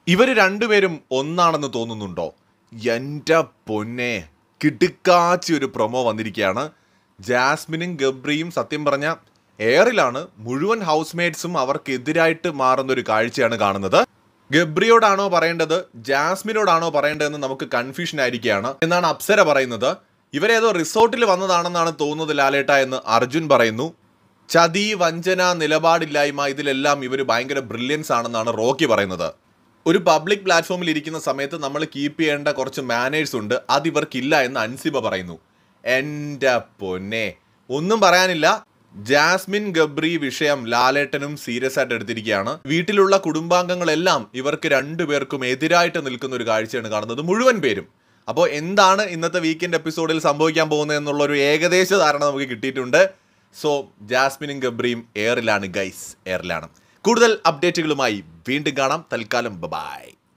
ഇവർ രണ്ടുപേരും ഒന്നാണെന്ന് തോന്നുന്നുണ്ടോ? എൻ്റെ പൊന്നെ, കിടുക്കാച്ചി ഒരു പ്രൊമോ വന്നിരിക്കുകയാണ്. ജാസ്മിനും ഗബ്രിയും സത്യം പറഞ്ഞ എയറിലാണ്. മുഴുവൻ ഹൗസ്മേറ്റ്സും അവർക്കെതിരായിട്ട് മാറുന്നൊരു കാഴ്ചയാണ് കാണുന്നത്. ഗബ്രിയോടാണോ പറയേണ്ടത്, ജാസ്മിനോടാണോ പറയേണ്ടതെന്ന് നമുക്ക് കൺഫ്യൂഷൻ ആയിരിക്കുകയാണ് എന്നാണ് അപ്സര പറയുന്നത്. ഇവരേതോ റിസോർട്ടിൽ വന്നതാണെന്നാണ് തോന്നുന്നത് ലാലേട്ട എന്ന് അർജുൻ പറയുന്നു. ചതി, വഞ്ചന, നിലപാടില്ലായ്മ, ഇതിലെല്ലാം ഇവർ ഭയങ്കര ബ്രില്യൻസ് ആണെന്നാണ് റോക്കി പറയുന്നത്. ഒരു പബ്ലിക് പ്ലാറ്റ്ഫോമിൽ ഇരിക്കുന്ന സമയത്ത് നമ്മൾ കീപ്പ് ചെയ്യേണ്ട കുറച്ച് മാനേഴ്സ് ഉണ്ട്, അതിവർക്കില്ല എന്ന് അൻസിബ പറയുന്നു. എൻ്റെ പൊന്നെ, ഒന്നും പറയാനില്ല. ജാസ്മിൻ ഗബ്രി വിഷയം ലാലേട്ടനും സീരിയസ് ആയിട്ട് എടുത്തിരിക്കുകയാണ്. വീട്ടിലുള്ള കുടുംബാംഗങ്ങളെല്ലാം ഇവർക്ക് രണ്ടുപേർക്കും എതിരായിട്ട് നിൽക്കുന്ന ഒരു കാഴ്ചയാണ് കാണുന്നത്, മുഴുവൻ പേരും. അപ്പോൾ എന്താണ് ഇന്നത്തെ വീക്കെൻഡ് എപ്പിസോഡിൽ സംഭവിക്കാൻ പോകുന്നത് എന്നുള്ളൊരു ഏകദേശ ധാരണ നമുക്ക് കിട്ടിയിട്ടുണ്ട്. സോ ജാസ്മിനും ഗബ്രിയും എയറിലാണ് ഗൈസ്, എയറിലാണ്. കൂടുതൽ അപ്ഡേറ്റുകളുമായി വീണ്ടും കാണാം. തൽക്കാലം ബൈ.